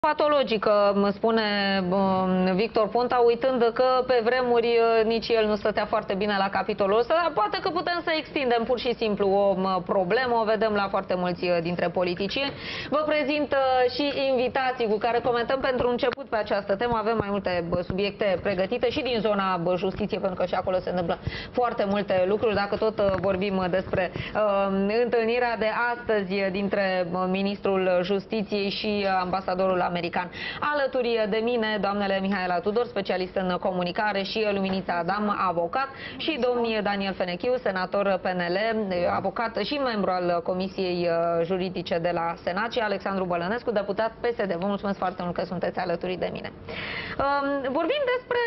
Patologică, spune Victor Ponta, uitând că pe vremuri nici el nu stătea foarte bine la capitolul ăsta, dar poate că putem să extindem pur și simplu o problemă, o vedem la foarte mulți dintre politicieni. Vă prezint și invitații cu care comentăm pentru început pe această temă. Avem mai multe subiecte pregătite și din zona justiție, pentru că și acolo se întâmplă foarte multe lucruri. Dacă tot vorbim despre întâlnirea de astăzi dintre ministrul Justiției și ambasadorul american. Alături de mine, doamnele Mihaela Tudor, specialist în comunicare, și Luminița Adam, avocat, și domnul Daniel Fenechiu, senator PNL, avocat și membru al Comisiei Juridice de la Senat, și Alexandru Bălănescu, deputat PSD. Vă mulțumesc foarte mult că sunteți alături de mine. Vorbim despre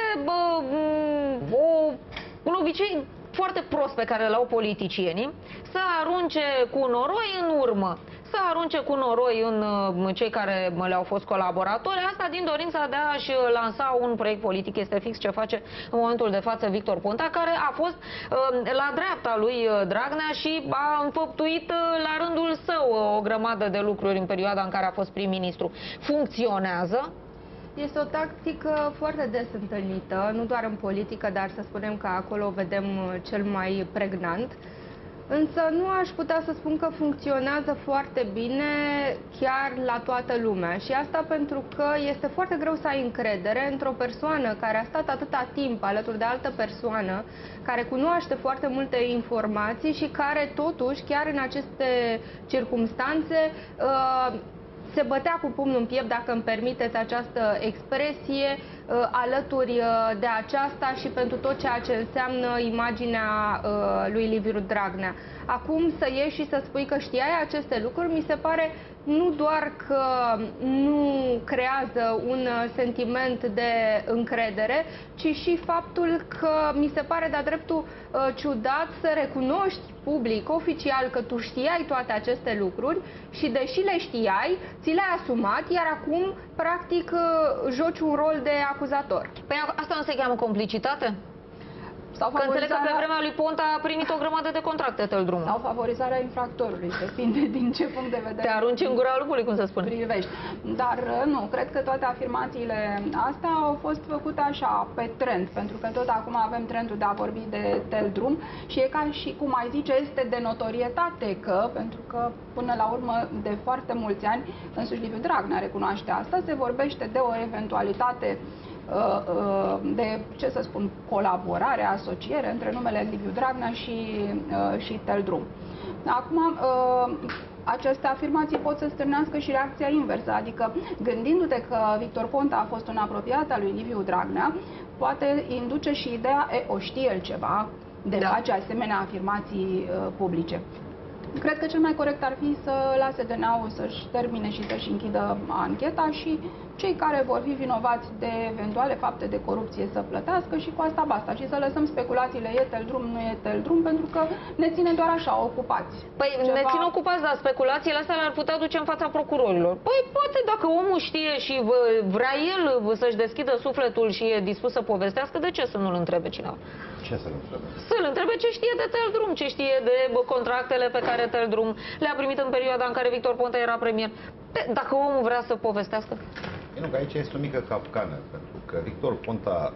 un obicei foarte prost pe care l-au politicienii, să arunce cu noroi în urmă, să arunce cu noroi în cei care le-au fost colaboratori, asta din dorința de a-și lansa un proiect politic. Este fix ce face în momentul de față Victor Ponta, care a fost la dreapta lui Dragnea și a înfăptuit la rândul său o grămadă de lucruri în perioada în care a fost prim-ministru. Funcționează? Este o tactică foarte des întâlnită, nu doar în politică, dar să spunem că acolo o vedem cel mai pregnant. Însă nu aș putea să spun că funcționează foarte bine chiar la toată lumea. Și asta pentru că este foarte greu să ai încredere într-o persoană care a stat atâta timp alături de altă persoană, care cunoaște foarte multe informații și care totuși, chiar în aceste circumstanțe, se bătea cu pumnul în piept, dacă îmi permiteți această expresie, alături de aceasta și pentru tot ceea ce înseamnă imaginea lui Liviu Dragnea. Acum să ieși și să spui că știai aceste lucruri, mi se pare nu doar că nu creează un sentiment de încredere, ci și faptul că mi se pare de-a dreptul ciudat să recunoști public, oficial, că tu știai toate aceste lucruri și deși le știai, ți le-ai asumat, iar acum, practic, joci un rol de acuzator. Păi asta nu se cheamă complicitate? Că înțeleg că pe vremea lui Ponta a primit o grămadă de contracte Teldrum. Sau favorizarea infractorului, depinde din ce punct de vedere te arunci în gura lupului, cum se spune. Privești. Dar nu, cred că toate afirmațiile astea au fost făcute așa, pe trend, pentru că tot acum avem trendul de a vorbi de Teldrum și e ca și cum ai zice, este de notorietate că, pentru că până la urmă de foarte mulți ani, însuși Liviu Dragnea recunoaște asta, se vorbește de o eventualitate de, ce să spun, colaborare, asociere între numele Liviu Dragnea și Teldrum. Acum, aceste afirmații pot să stârnească și reacția inversă, adică gândindu-te că Victor Ponta a fost un apropiat al lui Liviu Dragnea, poate induce și ideea, o știe el ceva de face asemenea afirmații publice. Cred că cel mai corect ar fi să lase DNA-ul să-și termine și să-și închidă ancheta și cei care vor fi vinovați de eventuale fapte de corupție să plătească și cu asta basta. Și să lăsăm speculațiile, e Teldrum, nu e Teldrum, pentru că ne ține doar așa, ocupați. Păi ne țin ocupați, dar speculațiile astea le-ar putea duce în fața procurorilor. Păi poate dacă omul știe și vrea el să-și deschidă sufletul și e dispus să povestească, de ce să nu-l întrebe cineva? Ce să-l întrebe? Să-l întrebe ce știe de Teldrum, ce știe de contractele pe care Teldrum le-a primit în perioada în care Victor Ponta era premier. Dacă omul vrea să povestească. Nu, că aici este o mică capcană, pentru că Victor Ponta,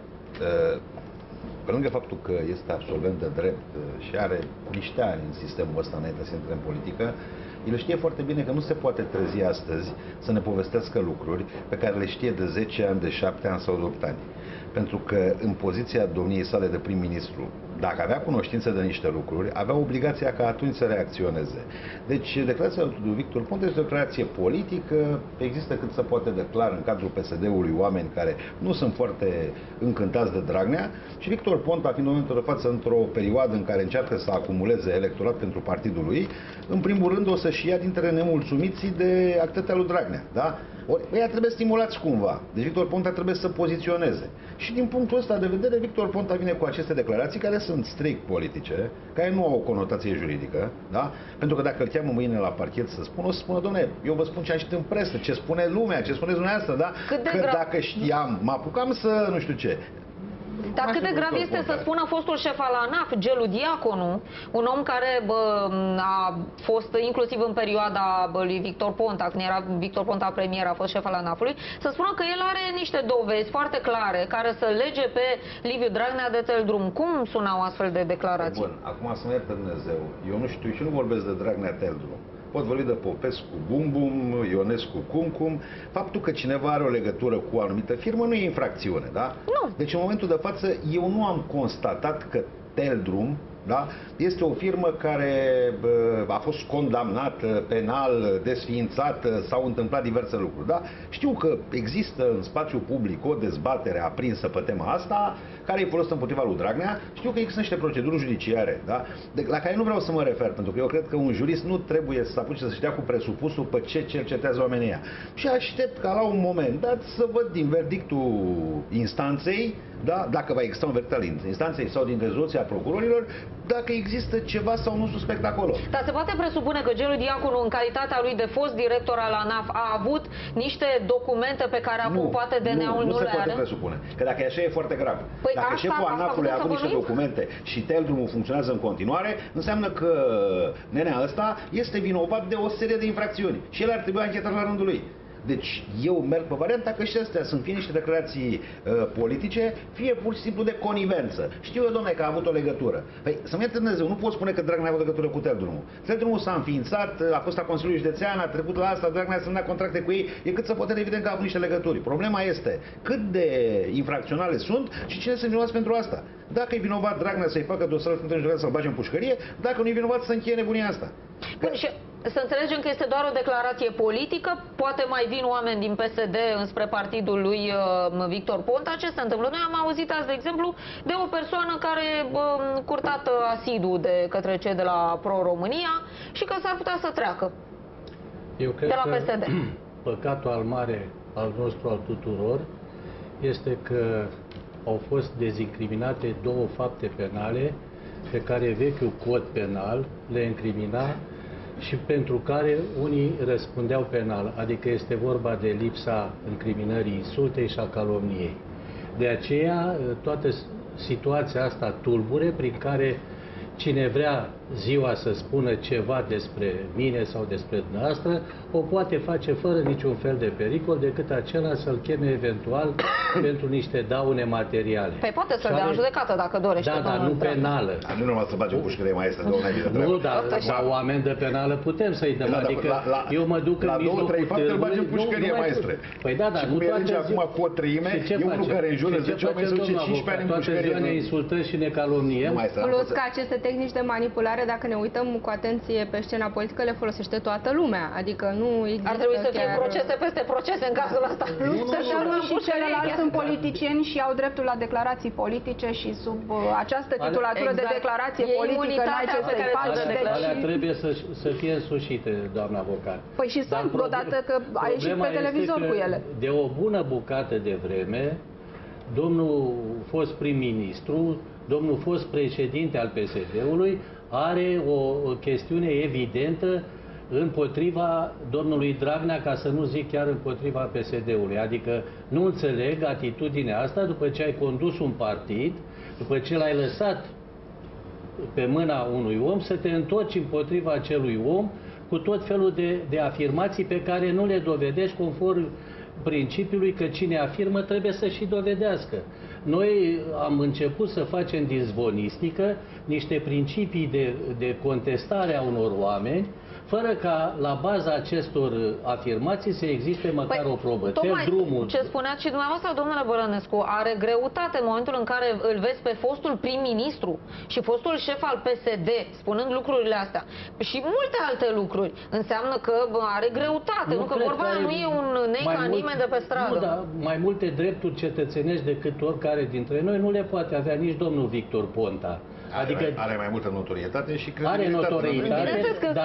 pe lângă faptul că este absolvent de drept și are niște ani în sistemul ăsta înainte să intre în politică, el știe foarte bine că nu se poate trezi astăzi să ne povestească lucruri pe care le știe de 10 ani, de 7 ani sau de 8 ani. Pentru că în poziția domniei sale de prim-ministru, dacă avea cunoștință de niște lucruri, avea obligația ca atunci să reacționeze. Deci, declarația lui Victor Ponta este o declarație politică, există cât se poate de clar în cadrul PSD-ului oameni care nu sunt foarte încântați de Dragnea și Victor Ponta, fiind în momentul de față într-o perioadă în care încearcă să acumuleze electorat pentru partidul lui, în primul rând o să-și ia dintre nemulțumiții de activitatea lui Dragnea, da? Ori, ăia trebuie stimulați cumva. Deci Victor Ponta trebuie să poziționeze. Și din punctul ăsta de vedere, Victor Ponta vine cu aceste declarații care sunt strict politice, care nu au o conotație juridică, da? Pentru că dacă îl cheamă mâine la parchet să spună, o să spună, dom'le, eu vă spun ce am citit în presă, ce spune lumea, ce spuneți dumneavoastră, da? Că dacă știam, mă apucam să nu știu ce. Dar cât de grav este să spună fostul șef al ANAF, Gelu Diaconu, un om care a fost inclusiv în perioada lui Victor Ponta, când era Victor Ponta premier, a fost șef al ANAF-ului, să spună că el are niște dovezi foarte clare care să lege pe Liviu Dragnea de Teldrum. Cum sunau astfel de declarații? Bun, acum să mă ierte Dumnezeu. Eu nu știu și nu vorbesc de Dragnea Teldrum. Pot vorbi de Popescu Bum Bum, Ionescu Cum Cum. Faptul că cineva are o legătură cu o anumită firmă nu e infracțiune, da? Nu. Deci în momentul de față eu nu am constatat că Teldrum, da, este o firmă care a fost condamnată penal, desființată, s-au întâmplat diverse lucruri. Da? Știu că există în spațiul public o dezbatere aprinsă pe tema asta, care e folosită împotriva lui Dragnea. Știu că există niște proceduri judiciare, da? La care nu vreau să mă refer, pentru că eu cred că un jurist nu trebuie să se apuce să-și dea cu presupusul pe ce cercetează oamenii ăia. Și aștept ca la un moment dat să văd din verdictul instanței, da? Dacă va exista un verdict al instanței sau din rezoluția procurorilor, dacă există ceva sau nu suspect acolo. Dar se poate presupune că Gelu Diaconu, în calitatea lui de fost director al ANAF, a avut niște documente pe care acum poate DNA-ul nu le are? Nu se poate presupune. Că dacă e așa, e foarte grav. Păi dacă șeful ANAF-ului a avut niște documente și Teldrumul funcționează în continuare, înseamnă că nenea ăsta este vinovat de o serie de infracțiuni. Și el ar trebui anchetat la rândul lui. Deci eu merg pe varianta că și astea sunt fie niște declarații politice, fie pur și simplu de conivență. Știu eu, domnule, că a avut o legătură. Păi, să-mi ierte Dumnezeu, nu pot spune că Dragnea a avut legătură cu Teldrumul. Teldrumul s-a înființat, a fost la Consiliul Județean, a trecut la asta, Dragnea a semnat contracte cu ei, e cât să poate evident că a avut niște legături. Problema este cât de infracționale sunt și cine sunt vinovați pentru asta. Dacă e vinovat Dragnea să-i facă dosarul să-l bage în pușcărie, dacă nu e vinovat să încheie nebunia asta. Bun, și să înțelegem că este doar o declarație politică, poate mai vin oameni din PSD înspre partidul lui Victor Ponta. Ce se întâmplă? Noi am auzit azi, de exemplu, de o persoană care curtată asidu de către cei de la Pro-România și că s-ar putea să treacă. Eu cred de la că PSD. Păcatul al mare al nostru, al tuturor, este că au fost dezincriminate două fapte penale pe care vechiul cod penal le incrimina și pentru care unii răspundeau penal, adică este vorba de lipsa incriminării insultei și a calomniei. De aceea, toată situația asta tulbure, prin care cine vrea ziua să spună ceva despre mine sau despre dumneavoastră, o poate face fără niciun fel de pericol, decât acela să-l cheme eventual pentru niște daune materiale. Păi poate să-l dea în judecată dacă dorește. Da, dar nu penală. Nu numai să bagi în pușcărie, mai este, nu, dar o amendă penală putem să-i dăm. Adică eu mă duc în mijlocul târgului. La 2-3 fapte îl bagi în pușcărie, maestre. Păi da, dar nu toate ziua. Acum cu o treime, e unul care înjură 10 oameni să duce 15 ani în pușcărie. Toate ziua ne insultăm și ne calomniem. Plus că aceste tehnici de manipulare, dacă ne uităm cu atenție pe scena politică, le folosește toată lumea. Adică nu există. Ar trebui să fie chiar procese peste procese în cazul ăsta. Și ceilalți sunt politicieni și au dreptul la declarații politice și sub această titulatură de declarație politică n-ai ce să-i faci. Alea trebuie să fie însușite, doamna avocat. Păi și sunt, odată că a ieșit pe televizor cu ele. De o bună bucată de vreme, domnul fost prim-ministru, domnul fost președinte al PSD-ului, are o chestiune evidentă împotriva domnului Dragnea, ca să nu zic chiar împotriva PSD-ului. Adică nu înțeleg atitudinea asta după ce ai condus un partid, după ce l-ai lăsat pe mâna unui om, să te întorci împotriva acelui om cu tot felul de afirmații pe care nu le dovedești conform principiului că cine afirmă trebuie să și dovedească. Noi am început să facem din zvonistică niște principii de contestare a unor oameni, fără ca la baza acestor afirmații să existe măcar o probă. Tocmai ce spuneați și dumneavoastră, domnule Bălănescu, are greutate în momentul în care îl vezi pe fostul prim-ministru și fostul șef al PSD spunând lucrurile astea și multe alte lucruri. Înseamnă că are greutate, nu că vorba nu e un nei ca nimeni de pe stradă. Nu, dar mai multe drepturi cetățenești decât oricare dintre noi nu le poate avea nici domnul Victor Ponta. Adică are mai multă notorietate și are notorietate, dar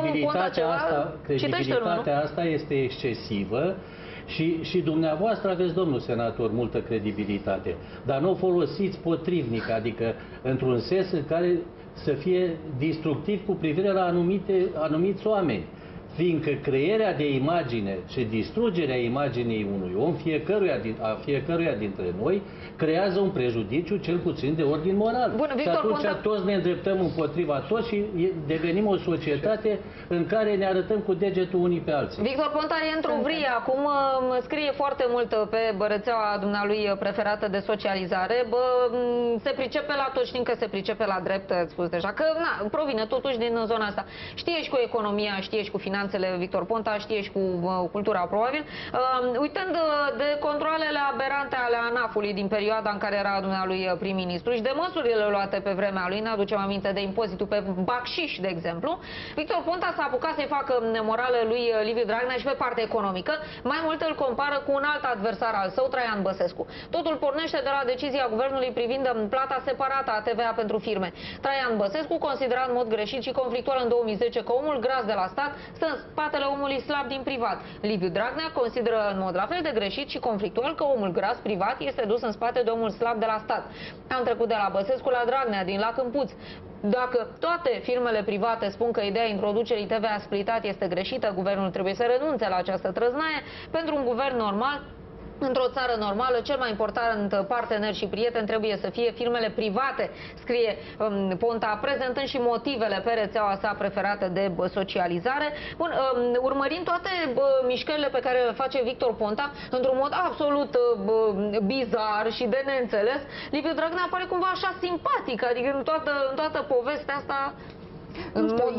credibilitatea asta este excesivă și dumneavoastră aveți, domnul senator, multă credibilitate, dar nu o folosiți potrivnic, adică într-un sens în care să fie destructiv cu privire la anumiți oameni. fiindcă crearea de imagine și distrugerea imaginii unui om, fiecăruia dintre noi, creează un prejudiciu cel puțin de ordin moral. Bun, și atunci toți ne îndreptăm împotriva toți și devenim o societate în care ne arătăm cu degetul unii pe alții. Victor Ponta e într-o vrie. Acum scrie foarte mult pe rețeaua dumnealui preferată de socializare. Se pricepe la tot, știm că se pricepe la drept, ați spus deja, că provine totuși din zona asta. Știe și cu economia, știe și cu finanțele Victor Ponta, știe și cu cultura probabil. Uitând de controalele aberante ale ANAF-ului din perioada în care era dumnealui prim-ministru și de măsurile luate pe vremea lui, ne aducem aminte de impozitul pe bacșiș, de exemplu, Victor Ponta s-a apucat să-i facă morală lui Liviu Dragnea și pe partea economică. Mai mult îl compară cu un alt adversar al său, Traian Băsescu. Totul pornește de la decizia guvernului privind plata separată a TVA pentru firme. Traian Băsescu considera în mod greșit și conflictual în 2010 că omul gras de la stat stă în spatele omului slab din privat. Liviu Dragnea consideră în mod la fel de greșit și conflictual că omul gras privat este dus în spate de omul slab de la stat. Am trecut de la Băsescu la Dragnea, din Lac în Puț. Dacă toate firmele private spun că ideea introducerii TVA splitat este greșită, guvernul trebuie să renunțe la această trăznaie. Pentru un guvern normal, într-o țară normală, cel mai important partener și prieten trebuie să fie firmele private, scrie Ponta, prezentând și motivele pe rețeaua sa preferată de socializare. Bun, urmărind toate mișcările pe care le face Victor Ponta, într-un mod absolut bizar și de neînțeles, Liviu Dragnea apare cumva așa simpatic, adică în toată povestea asta. Nu știu,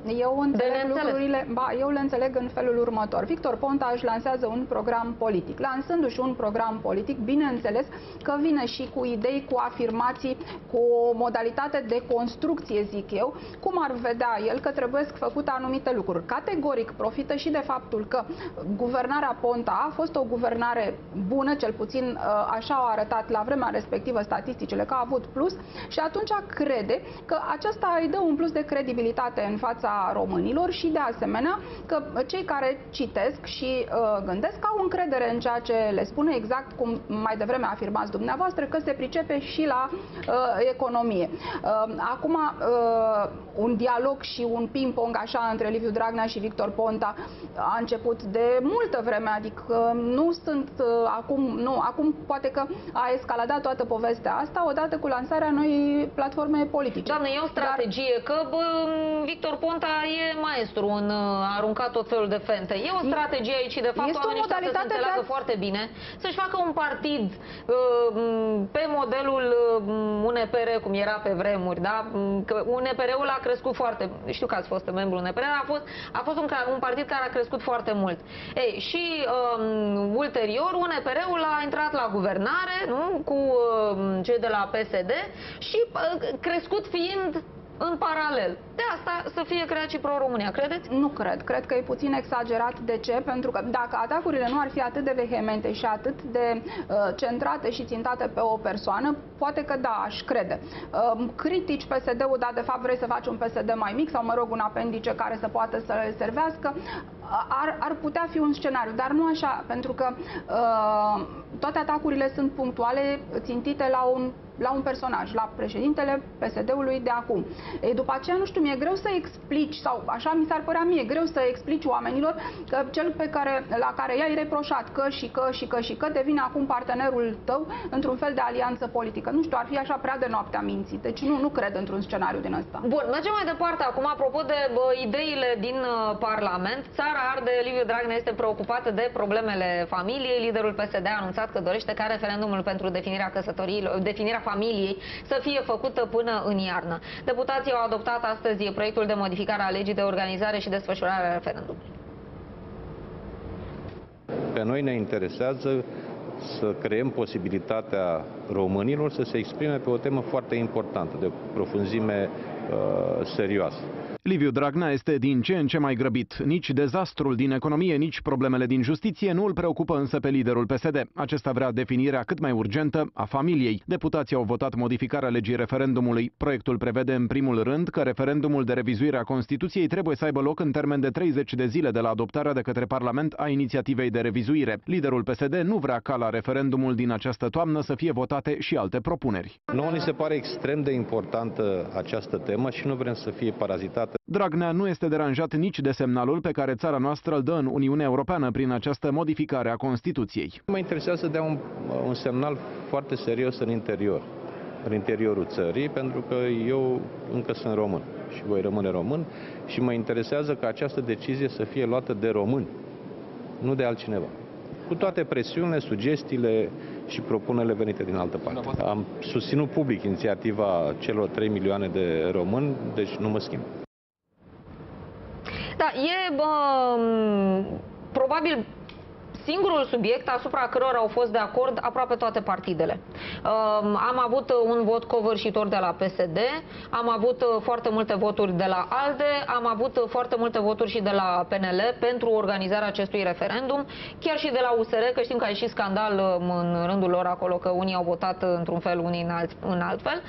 eu le înțeleg în felul următor. Victor Ponta își lansează un program politic. Lansându-și un program politic, bineînțeles că vine și cu idei, cu afirmații, cu o modalitate de construcție, zic eu, cum ar vedea el că trebuie făcute anumite lucruri. Categoric profită și de faptul că guvernarea Ponta a fost o guvernare bună, cel puțin așa au arătat la vremea respectivă statisticile, că a avut plus și atunci crede că aceasta îi dă un plus de credibilitate în fața românilor și de asemenea că cei care citesc și gândesc au încredere în ceea ce le spune, exact cum mai devreme afirmați dumneavoastră, că se pricepe și la economie. Acum un dialog și un ping-pong așa între Liviu Dragnea și Victor Ponta a început de multă vreme, adică nu sunt acum poate că a escaladat toată povestea asta odată cu lansarea noii platforme politice. Doamne, e o strategie, că Victor Ponta e maestru în aruncat tot felul de fente. E o strategie aici și de fapt oamenii ăștia să se înțeleagă foarte bine, să-și facă un partid pe modelul UNPR, cum era pe vremuri, da? Că UNPR-ul a crescut foarte, știu că ați fost membru UNPR, a fost un partid care a crescut foarte mult. Ei, și ulterior UNPR-ul a intrat la guvernare, nu? Cu cei de la PSD și crescut fiind în paralel. De asta să fie creat și Pro-România, credeți? Nu cred. Cred că e puțin exagerat. De ce? Pentru că dacă atacurile nu ar fi atât de vehemente și atât de centrate și țintate pe o persoană, poate că da, aș crede. Critici PSD-ul, dar de fapt vrei să faci un PSD mai mic sau, mă rog, un apendice care să poată să le servească, ar putea fi un scenariu, dar nu așa, pentru că toate atacurile sunt punctuale, țintite la un personaj, la președintele PSD-ului de acum. Ei, după aceea, nu știu, mi-e greu să explici, sau așa mi s-ar părea mie greu să explici oamenilor că cel la care i-ai reproșat că devine acum partenerul tău într-un fel de alianță politică. Nu știu, ar fi așa prea de noaptea minții. Deci nu cred într-un scenariu din ăsta. Bun, mergem mai departe. Acum, apropo de ideile din Parlament, țara arde, Liviu Dragnea este preocupat de problemele familiei. Liderul PSD a anunțat că dorește ca referendumul pentru definirea familiei să fie făcută până în iarnă. Deputații au adoptat astăzi proiectul de modificare a legii de organizare și desfășurare a referendumului. Pe noi ne interesează să creăm posibilitatea românilor să se exprime pe o temă foarte importantă, de profunzime serioasă. Liviu Dragnea este din ce în ce mai grăbit. Nici dezastrul din economie, nici problemele din justiție nu îl preocupă însă pe liderul PSD. Acesta vrea definirea cât mai urgentă a familiei. Deputații au votat modificarea legii referendumului. Proiectul prevede în primul rând că referendumul de revizuire a Constituției trebuie să aibă loc în termen de 30 de zile de la adoptarea de către Parlament a inițiativei de revizuire. Liderul PSD nu vrea ca la referendumul din această toamnă să fie votate și alte propuneri. Nouă ni se pare extrem de importantă această temă și nu vrem să fie parazitată Dragnea nu este deranjat nici de semnalul pe care țara noastră îl dă în Uniunea Europeană prin această modificare a Constituției. Mă interesează să dea un semnal foarte serios în interiorul țării, pentru că eu încă sunt român și voi rămâne român și mă interesează ca această decizie să fie luată de români, nu de altcineva. Cu toate presiunile, sugestiile și propunerile venite din altă parte. Am susținut public inițiativa celor 3 milioane de români, deci nu mă schimb. Da, e probabil singurul subiect asupra cărora au fost de acord aproape toate partidele. Am avut un vot covârșitor de la PSD, am avut foarte multe voturi de la ALDE, am avut foarte multe voturi și de la PNL pentru organizarea acestui referendum, chiar și de la USR, că știm că a ieșit scandal în rândul lor acolo, că unii au votat într-un fel, unii în alt fel.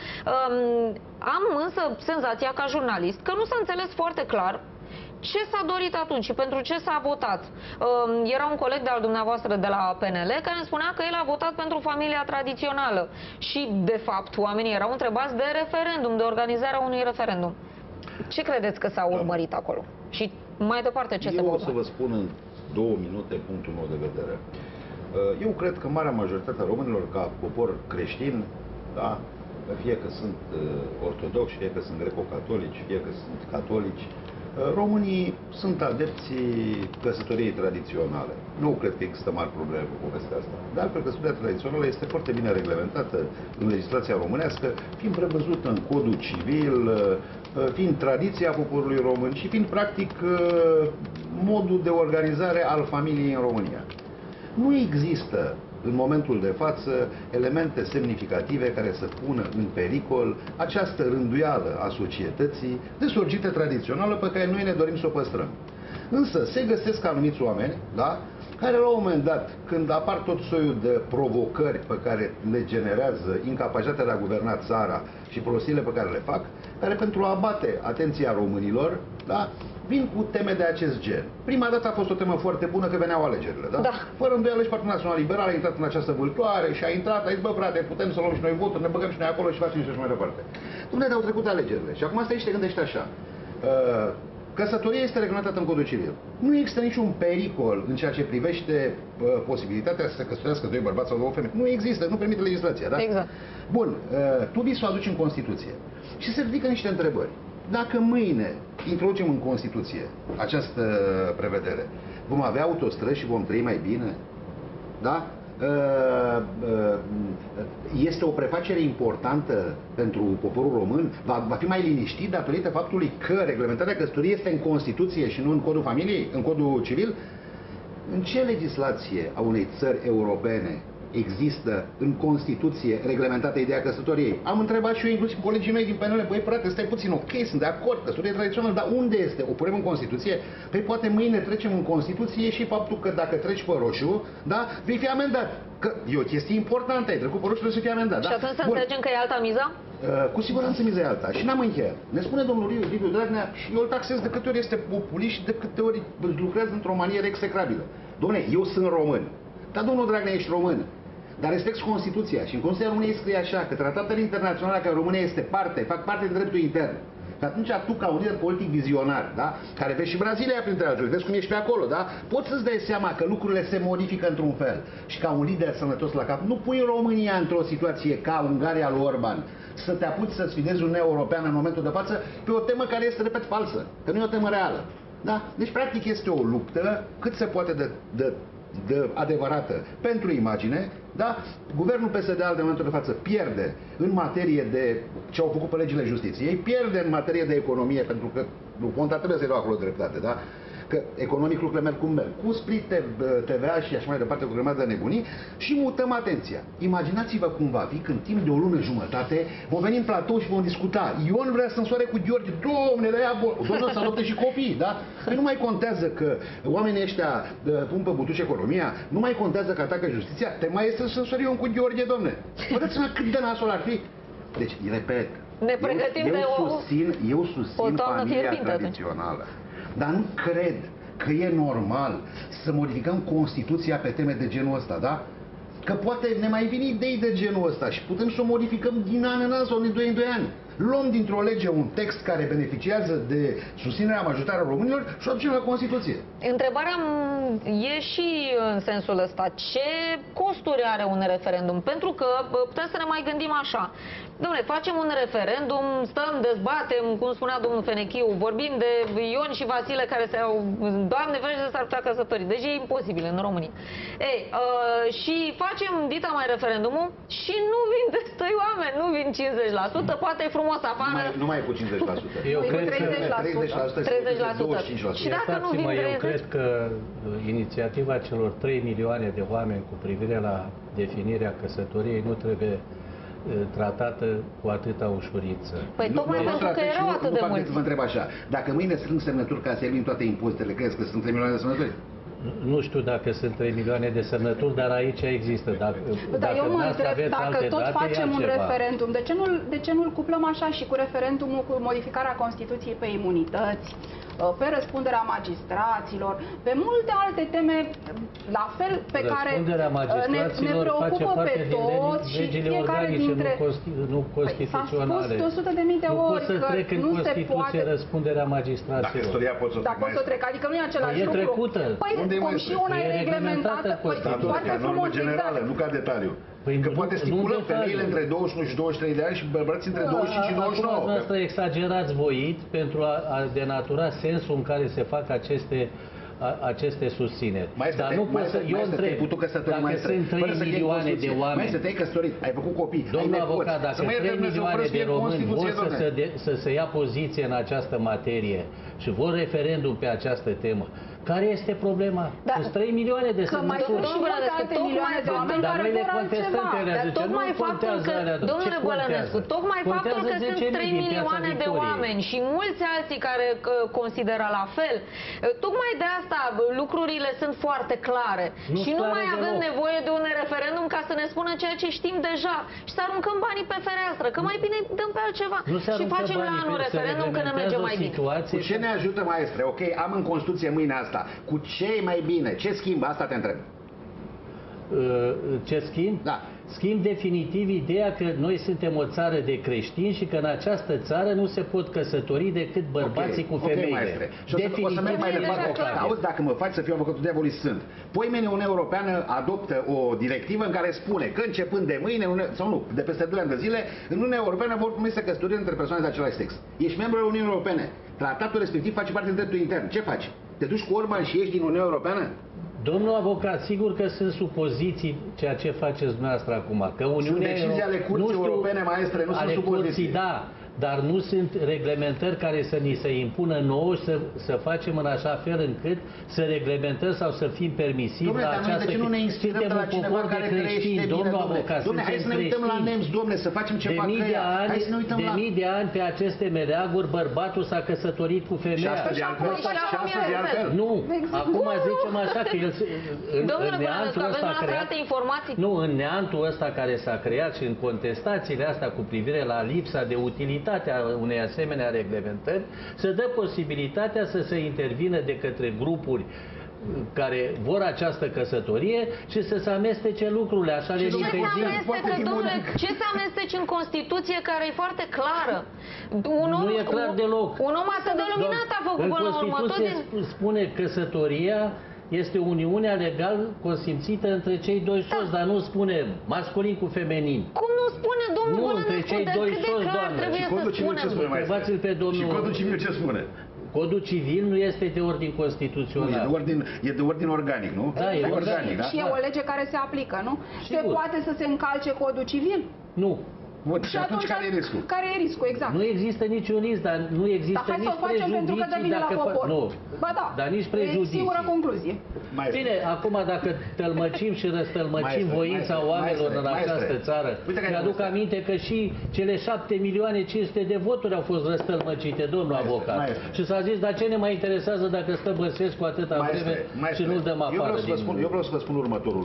Am însă senzația ca jurnalist că nu s-a înțeles foarte clar ce s-a dorit atunci și pentru ce s-a votat. Era un coleg de-al dumneavoastră de la PNL care îmi spunea că el a votat pentru familia tradițională și, de fapt, oamenii erau întrebați de referendum, de organizarea unui referendum. Ce credeți că s-a urmărit acolo? Și mai departe ce se va urmări? Eu o să vă spun în 2 minute punctul meu de vedere. Eu cred că marea majoritate a românilor, ca popor creștin, da, fie că sunt ortodoxi, fie că sunt greco-catolici, fie că sunt catolici, românii sunt adepții căsătoriei tradiționale. Nu cred că există mari probleme cu povestea asta. De altfel, căsătoria tradițională este foarte bine reglementată în legislația românească, fiind prevăzută în codul civil, fiind tradiția poporului român și fiind, practic, modul de organizare al familiei în România. Nu există în momentul de față elemente semnificative care să pună în pericol această rânduială a societății de sorginte tradițională pe care noi ne dorim să o păstrăm. Însă se găsesc anumiți oameni, da, care la un moment dat, când apar tot soiul de provocări pe care le generează incapacitatea de a guverna țara și folosirile pe care le fac, care pentru a abate atenția românilor, da, vin cu teme de acest gen. Prima dată a fost o temă foarte bună că veneau alegerile, da? Da. Fără îndoială și Partidul Național Liberal a intrat în această vâltoare și a intrat, a zis, bă frate, putem să luăm și noi voturi, ne băgăm și noi acolo și facem și așa mai departe. Dumnezeu, au trecut alegerile și acum stai și te gândești așa. Căsătoria este reglementată în codul civil. Nu există niciun pericol în ceea ce privește posibilitatea să se căsătorească 2 bărbați sau 2 femei. Nu există, nu permite legislația, da? Exact. Bun, tu vii să o aduci în Constituție și se ridică niște întrebări. Dacă mâine introducem în Constituție această prevedere, vom avea autostrăzi și vom trăi mai bine? Da? Este o prefacere importantă pentru poporul român? Va fi mai liniștit datorită faptului că reglementarea căsătoriei este în Constituție și nu în codul familiei, în codul civil? În ce legislație a unei țări europene există în Constituție reglementată ideea căsătoriei? Am întrebat și eu, inclusiv colegii mei din PNL, băi frate, stai puțin, ok, sunt de acord, căsătorie tradițională, dar unde este? O punem în Constituție? Păi poate mâine trecem în Constituție și faptul că dacă treci pe roșu, da, vei fi amendat. Că e o chestie importantă, ai trecut pe roșu, trebuie să fii amendat. Și da? atunci să înțelegem că e alta miza? Cu siguranță miza e alta. Și n-am încheiat. Ne spune domnul Liviu Dragnea și eu îl taxez de câte ori este populist și de câte ori lucrează într-o manieră execrabilă. Dom'le, eu sunt român. Dar domnul Dragnea, ești român. Dar respecti Constituția și în Constituția României scrie așa că tratatele internaționale care România este parte, fac parte din dreptul intern. Că atunci tu, ca un lider politic vizionar, da, care vezi și Brazilia printre altele, vezi cum ești pe acolo, da, poți să-ți dai seama că lucrurile se modifică într-un fel. Și ca un lider sănătos la cap, nu pui România într-o situație ca Ungaria lui Orban, să te apuci să sfidezi Uniunea Europeană în momentul de față pe o temă care este, repet, falsă, că nu e o temă reală. Da? Deci, practic, este o luptă cât se poate de adevărată pentru imagine, da? Guvernul PSD-al de momentul de față pierde în materie de ce au făcut pe legile justiției, pierde în materie de economie, pentru că Ponta trebuie să-i dau acolo dreptate, da? Că economic lucrurile merg cum merg, cu split TVA și așa mai departe, cu grămadă de nebunii, și mutăm atenția. Imaginați-vă cum va fi când timp de o lună jumătate vom veni în platou și vom discuta. Ion vrea să însoare cu Gheorghe, domne, domnul să adopte și copii, da? Păi nu mai contează că oamenii ăștia pun pe butuci economia, nu mai contează că atacă justiția, tema este să însori Ion cu Gheorghe, domne. Vă dați-vă cât de nasol ar fi? Deci, repet, ne pregătim eu susțin familia tradițională. Dar nu cred că e normal să modificăm Constituția pe teme de genul ăsta, da? Că poate ne mai vin idei de genul ăsta și putem să o modificăm din an în an sau din 2 în 2 ani. Luăm dintr-o lege un text care beneficiază de susținerea majoritară a românilor și o aducem la Constituție. Întrebarea e și în sensul ăsta. Ce costuri are un referendum? Pentru că putem să ne mai gândim așa. Dom'le, facem un referendum, stăm, dezbatem, cum spunea domnul Fenechiu, vorbim de Ion și Vasile care se-au, Doamne ferește, s-ar putea căsători. Deci e imposibil în România. Ei, și facem dita mai referendumul și nu vin destui oameni, nu vin 50%, poate e frumos afară. Nu mai e cu 50%. Eu cred că 30%. 30%. Și dacă nu vin 30%? Eu cred că inițiativa celor 3 milioane de oameni cu privire la definirea căsătoriei nu trebuie tratată cu atâta ușurință. Păi tocmai pentru că erau atât de mulți. Vă întreb așa, dacă mâine strâng semnături ca să elimine toate impozitele, crezi că sunt 3 milioane de semnături? Nu știu dacă sunt 3 milioane de semnături, dar aici există. Dar eu mă întreb, dacă tot facem un referendum, de ce nu-l cuplăm așa și cu referendumul cu modificarea Constituției pe imunități, pe răspunderea magistraților, pe multe alte teme, la fel, pe care ne preocupă pe toți și fiecare dintre... Nu constituționale. S-a spus de 100.000 de ori că nu se poate... răspunderea magistraților. Dacă istoria poți să o poți să trec, adică nu e același lucru. E trecută. Păi, cum și una e reglementată, foarte frumos, generală, nu ca detaliu. Că poate stipulăm femeile între 21 și 23 de ani și bărbații între 25 și 29. Acum asta exagerați voit pentru a denatura sensul în care se fac aceste susțineri. Dar nu pot să... Eu întreb, dacă sunt 3 milioane de oameni... Mai să te-ai căsătorit, ai făcut copii, domnul avocat, dacă 3 milioane de români vor să se ia poziție în această materie și vor referendum pe această temă, care este problema? Sunt 3 milioane de semnături. Dar noi le contestăm pe alea. Tocmai faptul că, domnule Bălănescu, tocmai faptul că sunt 3 milioane de oameni și mulți alții care consideră la fel, tocmai de asta lucrurile sunt foarte clare. Și nu mai avem nevoie de un referendum ca să ne spună ceea ce știm deja și să aruncăm banii pe fereastră, că mai bine dăm pe altceva. Și facem la anul referendum când ne merge mai bine. Cu ce ne ajută, maestre? Ok, am în Constituție mâine asta. Cu ce e mai bine? Ce schimbă? Asta te întreb. Ce schimb? Da. Schimb definitiv ideea că noi suntem o țară de creștini și că în această țară nu se pot căsători decât bărbații cu femeile. O să merg mai departe. Auzi, dacă mă faci să fiu avocatul diavolului sunt. Poi mâine Uniunea Europeană adoptă o directivă în care spune că începând de mâine, sau nu, de peste 2 ani de zile, în Uniunea Europeană vor primi să căsătorie între persoane de același sex. Ești membru al Uniunii Europene. Tratatul respectiv face parte din dreptul intern. Ce faci? Te duci cu Orban și ieși din Uniunea Europeană? Domnul avocat, sigur că sunt supoziții ceea ce faceți dumneavoastră acum. Că Uniunea sunt decizii ale Curții Europene, maestre, nu sunt supoziții. Da, dar nu sunt reglementări care să ni se impună nouă și să facem în așa fel încât să reglementăm sau să fim permisivi la această... De ce nu ne inspirăm de la cineva care trăiește bine, domnul avocat? Dom'le, hai să ne uităm la nemți, dom'le, să facem ceva cu ea. Hai să ne uităm la... De mii de ani pe aceste meleaguri, bărbatul s-a căsătorit cu femeia. Și astăzi e altfel. Nu, acum zicem așa că el... Domnule Bălănescu, avem alte informații? Nu, în neantul ăsta care s-a creat și în contestațiile astea cu privire la lipsa de utilitate a unei asemenea reglementări, se dă posibilitatea să se intervină de către grupuri care vor această căsătorie și să se amestece lucrurile, așa le limpezim. Ce se amesteci în Constituție care e foarte clară? Nu e clar deloc. Un om atât de luminat a făcut până la urmă. În Constituție spune căsătoria este uniunea legal consimțită între cei doi soți, dar nu spune masculin cu feminin. Cum nu spune, domnul Bălănescu? Nu, între cei doi soți, doamne. Și codul civil ce spune, mai Și codul civil ce spune? Codul civil nu este de ordin constituțional. E de ordin organic, nu? Da, e organic. Și e o lege care se aplică, nu? Se poate să se încalce codul civil? Nu. Și atunci care e riscul? Care e riscul, exact. Nu există niciun risc, dar nu există nici prejudicii dacă... Nu, ba da, dar nici prejudicii. E singura concluzie. Bine, acum dacă tălmăcim și răstălmăcim voința oamenilor în această țară, mi-aduc aminte că și cele 7.500.000 de voturi au fost răstălmăcite, domnul avocat. Și s-a zis, dar ce ne mai interesează dacă stă Băsescu atâta vreme și nu-l dăm afară din... Eu vreau să vă spun următorul lucru.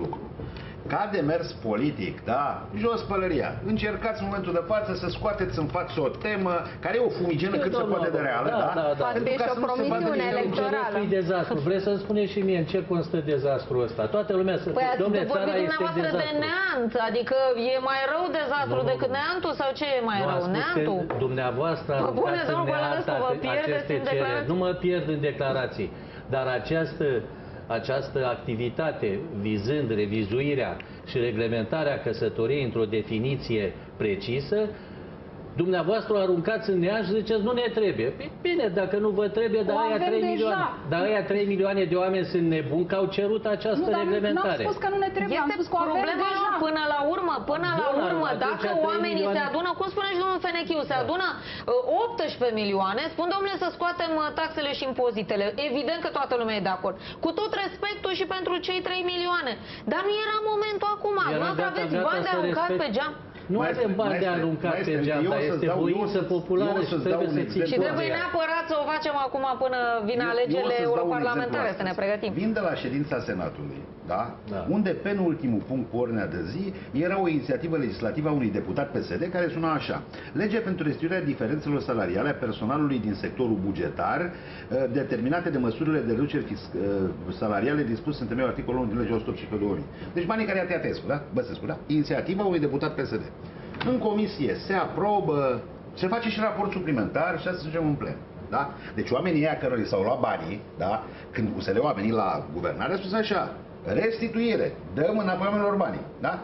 Ca demers politic, da, jos pălăria. Încercați în momentul de față să scoateți în față o temă care e o fumigenă cât se poate de reală, da? Pentru ca să nu se vadă Ce dezastru. Vreți să-mi spuneți și mie în ce constă dezastrul ăsta? Toată lumea să... Păi ați Dom'le, vorbit țara este dumneavoastră de dezastru. neant, adică e mai rău dezastru decât neantul sau ce e mai rău? Neantul? Dumneavoastră Mă pune, aruncați în domnul neant Bălănescu, vă pierdeți aceste în cereri. declarații? Nu mă pierd în declarații, dar această activitate vizând revizuirea și reglementarea căsătoriei într-o definiție precisă, dumneavoastră o aruncați în neant și ziceți nu ne trebuie. Păi bine, dacă nu vă trebuie, dar aia 3 milioane. Dar aia 3 milioane de oameni sunt nebuni că au cerut această reglementare. Nu am spus că nu ne trebuie, am Este spus că o avem problema deja. lor până la urmă, dacă oamenii se adună, cum spune și domnul Fenechiu, se adună 18 milioane, spun domnule să scoatem taxele și impozitele. Evident că toată lumea e de acord. Cu tot respectul și pentru cei 3 milioane. Dar nu era momentul acum. Nu aveți bani de aruncat pe geam. Nu avem bani de aruncat pe geanta, este voință populară și trebuie să ținem. Și trebuie neapărat să o facem acum până vin alegerile europarlamentare, să ne pregătim. Vin de la ședința Senatului, da? Unde penultimul punct pe ordinea de zi era o inițiativă legislativă a unui deputat PSD care suna așa: Lege pentru restituirea diferențelor salariale a personalului din sectorul bugetar determinate de măsurile de reduceri salariale dispuse în temeiul articolului 1 din legea 118/2000. Deci banii care i-a tăiat Tescu, da? Băsescu, da? Inițiativa unui deputat PSD. În comisie se aprobă, se face și raport suplimentar și asta se duce în plen. Da? Deci oamenii ăia care s-au luat banii, da? Când USL-ul a venit la guvernare, a spus așa: restituire, dăm înapoi oamenilor banii. Da?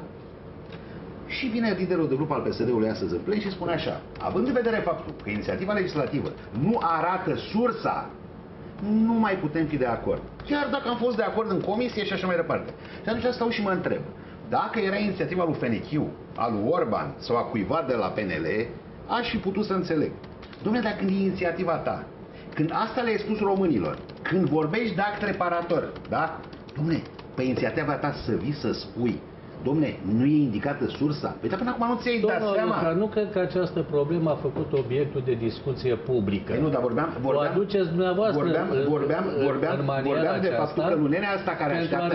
Și vine liderul de grup al PSD-ului astăzi în plen și spune așa: având în vedere faptul că inițiativa legislativă nu arată sursa, nu mai putem fi de acord. Chiar dacă am fost de acord în comisie și așa mai departe. Și atunci stau și mă întreb: dacă era inițiativa lui Fenechiu, a lui Orban sau a cuiva de la PNL, aș fi putut să înțeleg. Dom'le, dacă e inițiativa ta, când asta le-ai spus românilor, când vorbești de act reparator, da? Dom'le, pe inițiativa ta să vii să spui: dom'le, nu e indicată sursa. Păi dar până acum nu ți-ai dat seama. Nu cred că această problemă a făcut obiectul de discuție publică. Păi nu, dar vorbeam de faptul că nu nenea asta care așteaptă,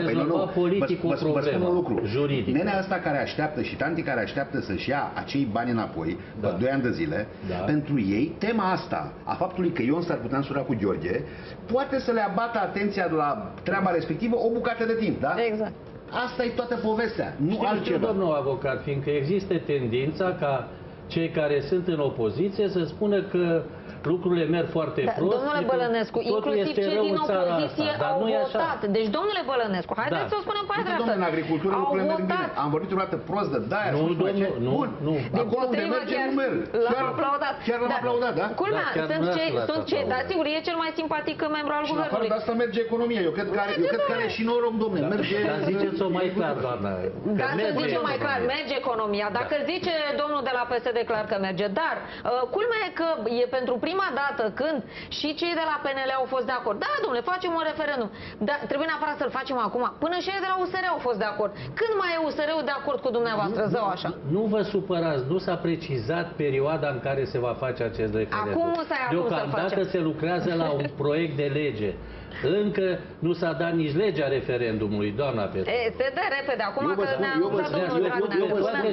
vă spun un lucru. Juridic. Nenea asta care așteaptă și tanti care așteaptă să-și ia acei bani înapoi, după 2 ani de zile, pentru ei, tema asta, a faptului că Ion s-ar putea însura cu Gheorghe, poate să le abată atenția de la treaba respectivă o bucată de timp, da? Exact. Asta e toată povestea, nu altceva. Știu, domnul avocat, fiindcă există tendința ca cei care sunt în opoziție să spună că lucrurile merg foarte prost. Domnule Bălănescu, inclusiv cei din opoziție au votat. Deci, domnule Bălănescu, haideți să o spunem pe aia dreaptă. Domnule, în agricultură lucrurile merg bine. Am vorbit o dată prost de Daia. Nu, nu. Acolo unde merge, nu merg. L-am aplaudat. Chiar l-am aplaudat, da? Culmea, sunt cei, dar sigur, e cel mai simpatic membru al guvernului. Și afară de asta merge economia. Eu cred că are și noroc, domnule. Dar ziceți-o mai clar, doamna. Da, să zicem mai clar, merge economia. Dacă zice domnul de la PSD, clar că merge. Dar culmea e că e pentru prima dată când și cei de la PNL au fost de acord. Da, domnule, facem un referendum. Dar trebuie neapărat să-l facem acum. Până și cei de la USR au fost de acord. Când mai e USR-ul de acord cu dumneavoastră? Zău așa. Nu vă supărați, nu s-a precizat perioada în care se va face acest referendum. Acum Deocamdată se lucrează la un proiect de lege. Încă nu s-a dat nici legea referendumului, doamna Petru. Se dă repede, acum că ne-a anunțat domnul Dragnea.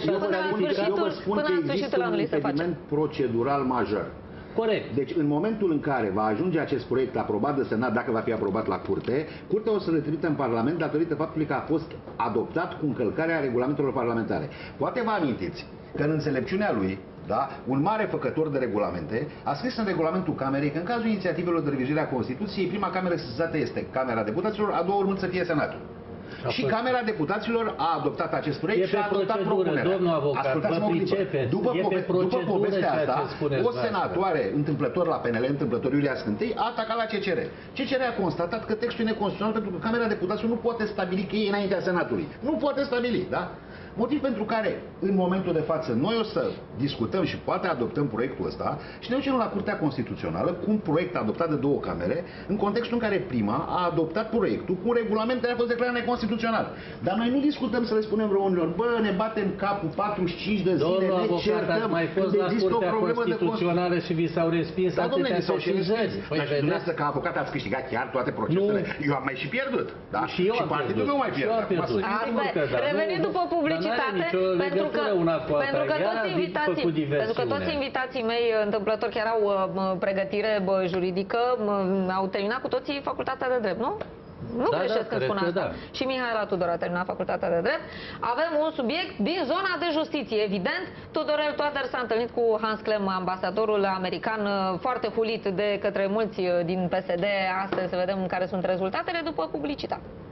Eu vă spun că există un impediment procedural major. Corect. Deci în momentul în care va ajunge acest proiect aprobat de Senat, dacă va fi aprobat la Curte, Curtea o să le trimită în Parlament datorită faptului că a fost adoptat cu încălcarea regulamentelor parlamentare. Poate vă amintiți că în înțelepciunea lui, da, un mare făcător de regulamente a scris în regulamentul Camerei că în cazul inițiativelor de revizuire a Constituției, prima cameră sesizată este Camera Deputaților, a doua urmând să fie Senatul. Și Camera Deputaților a adoptat acest proiect și a adoptat propunerea. Domnul avocat, vă pricepeți. După povestea asta, o senatoare întâmplător la PNL, întâmplător Iulia Scântei, a atacat la CCR. CCR a constatat că textul e neconstituțional pentru că Camera Deputaților nu poate stabili că e înaintea Senatului. Nu poate stabili, da? Motiv pentru care, în momentul de față, noi o să discutăm și poate adoptăm proiectul ăsta și ne ducem la Curtea Constituțională cu un proiect adoptat de două camere, în contextul în care prima a adoptat proiectul cu un regulament care a fost declarat neconstituțional. Dar noi nu discutăm să le spunem românilor, bă, ne batem capul 45 de zile, Domnul ne avocat, certăm, ați mai fost când la există o Curtea problemă de Constituțională și vi s-au respins Da, domnule, atâtea mi s-au și sesizări. respins. Păi Dar și vedeți? dumneavoastră, ca avocat, ați câștigat chiar toate procesele. Nu. Eu am mai și pierdut. Da? Și eu am partidul pierdut. meu mai Și eu pierde. am pierdut. Acum, Sigur că da. Revenind Nu, după dar n-are publicitate, nicio pentru că, legătură una cu alta. pentru că Ea toți a invitații, făcut pentru că toți diversiune. invitații mei întâmplător chiar au pregătire juridică, au terminat cu toții facultatea de drept, nu? Nu Da, greșesc da, când cred spun că asta. da. Și Mihaela Tudor a terminat facultatea de drept. Avem un subiect din zona de justiție, evident. Tudorel Toader s-a întâlnit cu Hans Klem, ambasadorul american, foarte hulit de către mulți din PSD. Astăzi să vedem care sunt rezultatele după publicitate.